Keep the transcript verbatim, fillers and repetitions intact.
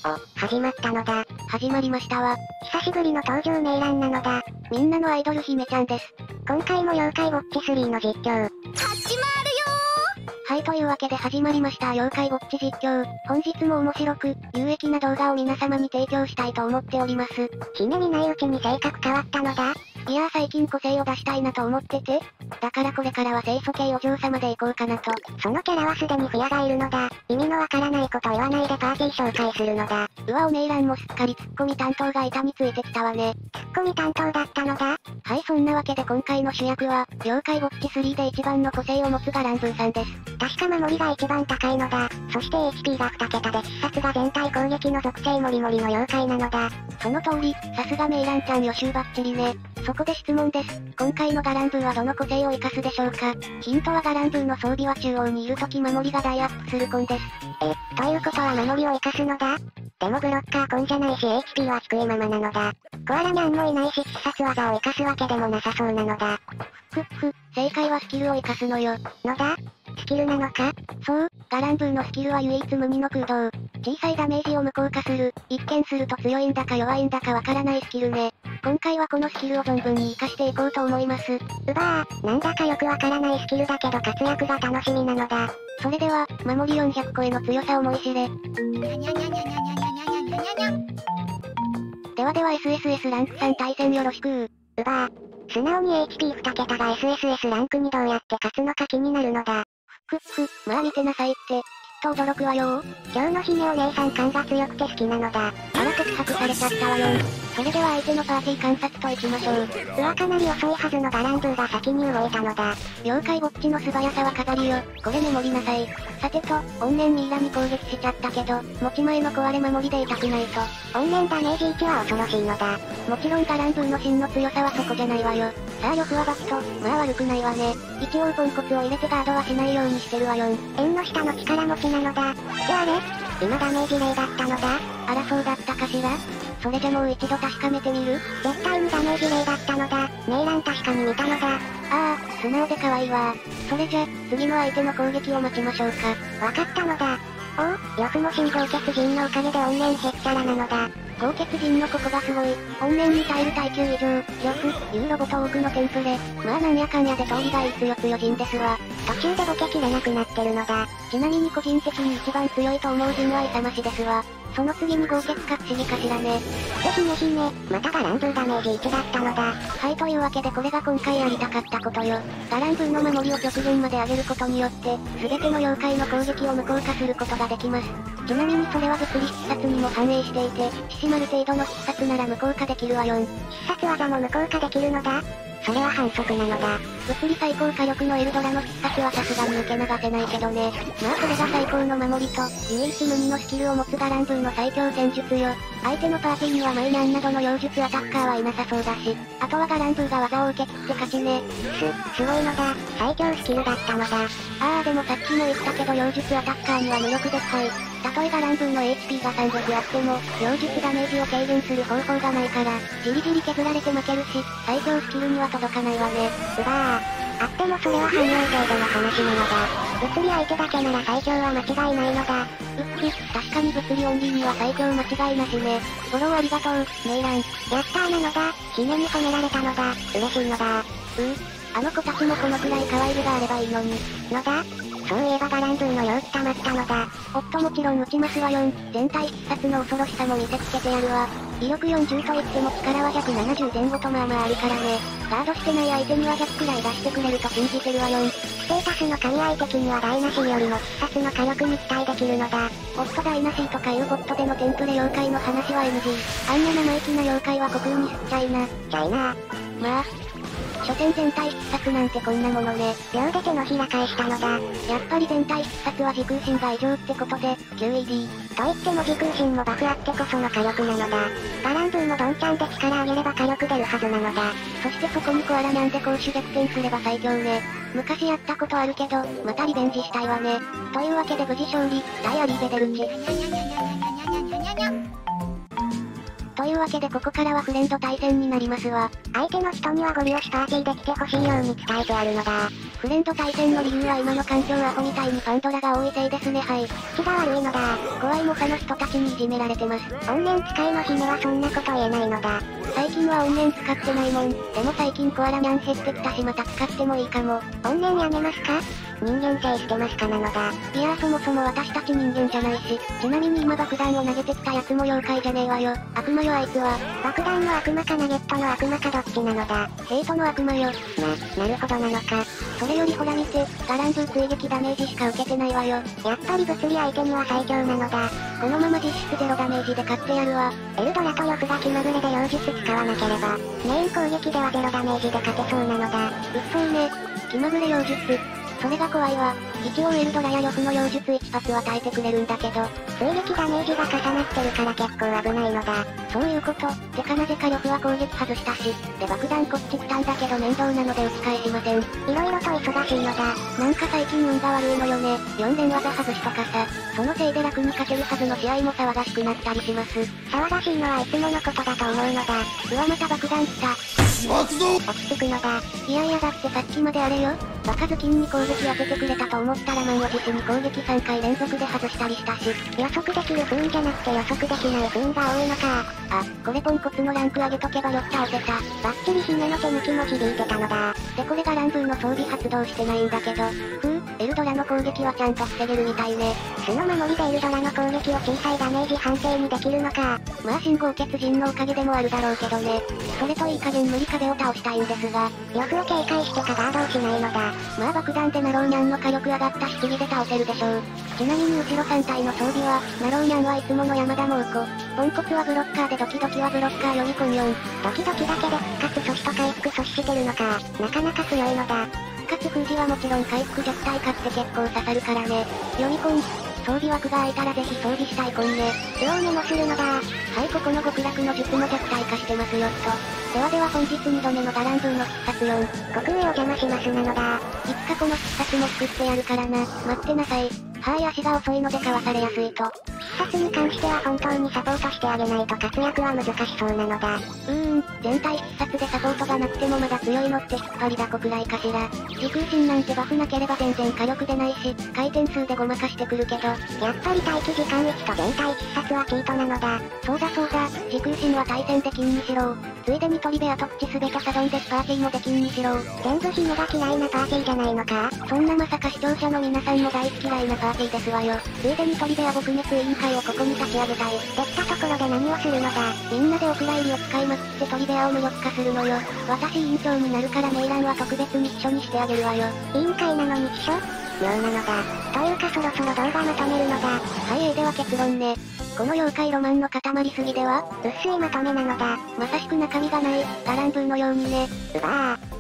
お、始まったのだ。 始まりましたわ。 久しぶりの登場メイランなのだ。 みんなのアイドル姫ちゃんです。 今回も妖怪ウォッチスリーの実況。 始まるよーはい、というわけで始まりました妖怪ウォッチ実況。本日も面白く、有益な動画を皆様に提供したいと思っております。 姫にないうちに性格変わったのだ。 いやー最近個性を出したいなと思ってて。だからこれからは清楚系お嬢様で行こうかなと。 そのキャラはすでにフィアがいるのだ。意味のわからないこと言わないでパーティー紹介するのだ。 うわおメイランもすっかりツッコミ担当が板についてきたわね。 ツッコミ担当だったのだ。 はいそんなわけで今回の主役は、妖怪ウォッチスリーで一番の個性を持つガランブーさんです。 確か守りが一番高いのだ。そして エイチピー がに桁で必殺が全体攻撃の属性モリモリの妖怪なのだ。 その通り、さすがメイランちゃん予習バッチリね。そこで質問です。今回のガランブーはどの個性を活かすでしょうか？ヒントはガランブーの装備は中央にいるとき守りが大アップするコンです。 え、ということは守りを活かすのだ？でもブロッカーコンじゃないし エイチピー は低いままなのだ。コアラニャンもいないし必殺技を活かすわけでもなさそうなのだ。 ふっふ、正解はスキルを活かすのよ。 のだ？スキルなのか？ そう、ガランブーのスキルは唯一無二の空洞。小さいダメージを無効化する、一見すると強いんだか弱いんだかわからないスキルね。今回はこのスキルを存分に活かしていこうと思います。うばー、なんだかよくわからないスキルだけど活躍が楽しみなのだ。 それでは、守りよんひゃく超えの強さを思い知れ。ではでは エスエスエス ランクさん対戦よろしくー。 うばー。素直に エイチピーに桁が エスエスエス ランクにどうやって勝つのか気になるのだ。 ふっふ、まあ見てなさいって、きっと驚くわよー。 今日の姫お姉さん感が強くて好きなのだ。 あら告白されちゃったわよー。それでは相手のパーティー観察と行きましょう。 うわかなり遅いはずのガランブーが先に動いたのだ。 妖怪ウォッチの素早さは飾りよ。これメモりなさい。さてと、怨念ミイラに攻撃しちゃったけど、持ち前の壊れ守りで痛くないと。 怨念ダメージいちは恐ろしいのだ。 もちろんガランブーの真の強さはそこじゃないわよ。さあ呂布はバット、まあ悪くないわね。一応ポンコツを入れてガードはしないようにしてるわよん。 縁の下の力持ちなのだ。ってあれ？今ダメージ例だったのだ。 あらそうだったかしら？それじゃもう一度確かめてみる？ 絶対にダメージ例だったのだ。メイラン確かに見たのだ。 ああ、素直で可愛いわ。それじゃ、次の相手の攻撃を待ちましょうか。 わかったのだ。おお、呂布も新豪傑人のおかげで怨念へっちゃらなのだ。 豪傑人のここがすごい。怨念に耐える耐久以上、呂布、ユーロボと多くのテンプレ。まあなんやかんやで通りがいい強強人ですわ。 途中でボケきれなくなってるのだ。 ちなみに個人的に一番強いと思う人は勇ましですわ。その次に豪傑か不思議かしらね。 で姫姫、またガランブーダメージいちだったのだ。 はいというわけでこれが今回やりたかったことよ。ガランブーの守りを極限まで上げることによって、すべての妖怪の攻撃を無効化することができます。ちなみにそれは物理必殺にも反映していて、獅子丸程度の必殺なら無効化できるわよん。 必殺技も無効化できるのだ。それは反則なのだ。 物理最高火力のエルドラの必殺はさすがに受け流せないけどね。まあそれが最高の守りと、唯一無二のスキルを持つガランブーの最強戦術よ。相手のパーティーにはマイニャンなどの妖術アタッカーはいなさそうだし、あとはガランブーが技を受け切って勝ちね。 す、すごいのだ。最強スキルだったのだ。 あーでもさっきも言ったけど妖術アタッカーには無力ですはい。たとえガランブーの エイチピー がさんびゃくあっても、妖術ダメージを軽減する方法がないから、じりじり削られて負けるし、最強スキルには届かないわね。 うばー。あってもそれは汎用程度の話なのだ。物理相手だけなら最強は間違いないのだ。 うっふ、確かに物理オンリーには最強間違いなしね。フォローありがとう、メイラン。 やったーなのだ。姫に褒められたのだ。嬉しいのだ。 うう、あの子たちもこのくらい可愛げがあればいいのに。 のだ？そういえばガランブーの様子溜まったのだ。 おっともちろん撃ちますわよん。全体必殺の恐ろしさも見せつけてやるわ。威力よんじゅうと言っても力はひゃくななじゅう前後とまあまああるからね。ガードしてない相手にはひゃくくらい出してくれると信じてるわよん。 ステータスの神相的にはダイナシーよりも必殺の火力に期待できるのだ。 おっとダイナシーとかいうゴッドでのテンプレ妖怪の話は エヌジー。あんな生意気な妖怪は虚空にすっちゃいな。 ちゃいな。 まあ。初戦全体必殺なんてこんなものね。 秒で手のひら返したのだ。 やっぱり全体必殺は時空心が異常ってことで、キューイーディー。 と言っても時空心もバフあってこその火力なのだ。ガランブーのドンちゃんで力上げれば火力出るはずなのだ。 そしてそこにコアラなんで攻守逆転すれば最強ね。昔やったことあるけど、またリベンジしたいわね。というわけで無事勝利、ダイアリーで出るチ。とというわけでここからはフレンド対戦になりますわ。 相手の人にはゴリ押しパーティーできてほしいように伝えてあるのだ。 フレンド対戦の理由は今の環境アホみたいにパンドラが多いせいですね。はい。 口が悪いのだ。 怖いモカの人たちにいじめられてます。 怨念使いの姫はそんなこと言えないのだ。 最近は怨念使ってないもん。でも最近コアラニャン減ってきたしまた使ってもいいかも。 怨念やめますか？人間性してますかなのだ。 いやーそもそも私たち人間じゃないし、ちなみに今爆弾を投げてきたやつも妖怪じゃねえわよ。悪魔よあいつは。 爆弾の悪魔かナゲットの悪魔かどっちなのだ。 ヘイトの悪魔よ。 ま、なるほどなのか。 それよりほら見て、ガランブー追撃ダメージしか受けてないわよ。 やっぱり物理相手には最強なのだ。 このまま実質ゼロダメージで勝ってやるわ。 エルドラとヨフが気まぐれで妖術使わなければ、メイン攻撃ではゼロダメージで勝てそうなのだ。 うっそうね。気まぐれ妖術。それが怖いわ。一応エルドラやヨフの妖術一発は耐えてくれるんだけど、 追撃ダメージが重なってるから結構危ないのだ。 そういうこと。てかなぜかヨフは攻撃外したし、で爆弾こっち来たんだけど面倒なので打ち返しません。 いろいろと忙しいのだ。 なんか最近運が悪いのよね。よん連技外しとかさ。そのせいで楽に勝てるはずの試合も騒がしくなったりします。 騒がしいのはいつものことだと思うのだ。 うわまた爆弾来た。 落ち着くのだ。 いやいやだってさっきまであれよ。バカズキンに攻撃当ててくれたと思ったら満を持すに攻撃さんかい連続で外したりしたし。 予測できる不運じゃなくて予測できない不運が多いのか。 あ、これポンコツのランク上げとけばよく倒せた。 バッチリ姫の手抜きも響いてたのだ。 でこれがランブーの装備発動してないんだけど。ふう、エルドラの攻撃はちゃんと防げるみたいね。 素の守りでエルドラの攻撃を小さいダメージ判定にできるのか。 まあ信号欠人のおかげでもあるだろうけどね。それといい加減無理風を倒したいんですが、 呂布を警戒してかガードをしないのだ。 まあ爆弾でナローニャンの火力上がったし次で倒せるでしょう。ちなみに後ろさん体の装備は、ナローニャンはいつもの山田猛虎。ポンコツはブロッカーでドキドキはブロッカーよりコンよん。 ドキドキだけで復活阻止と回復阻止してるのか。なかなか強いのだ。 復活封じはもちろん回復弱体化って結構刺さるからね。よりコン。装備枠が空いたらぜひ装備したいコンね。 スローメモするのだ。はいここの極楽の術も弱体化してますよっと。ではでは本日にどめのダランブーの必殺よん。 極上お邪魔しますなのだ。 いつかこの必殺も作ってやるからな。待ってなさい。はーい足が遅いのでかわされやすいと。 必殺に関しては本当にサポートしてあげないと活躍は難しそうなのだ。 うーん、全体必殺でサポートがなくてもまだ強いのって引っ張りだこくらいかしら。時空心なんてバフなければ全然火力出ないし、回転数でごまかしてくるけど、 やっぱり待機時間いちと全体必殺はキートなのだ。 そうだそうだ、時空心は対戦で金にしろ。ついでに鳥部屋と口すべとサドンデスパーティーもで金にしろ。 全部姫が嫌いなパーティーじゃないのか。 そんなまさか視聴者の皆さんも大好き嫌いなパーティーですわよ。ついでに鳥部屋撲滅委員会をここに立ち上げたい。 できたところで何をするのだ。 みんなでお蔵入りを使いまくって鳥部屋を無力化するのよ。私委員長になるからメイランは特別に秘書にしてあげるわよ。 委員会なのに秘書？妙なのだ。というかそろそろ動画まとめるのだ。 はい、えー、では結論ね。この妖怪ロマンの塊すぎでは薄いまとめなのだ。 まさしく中身がない、ガランブーのようにね。 うばー。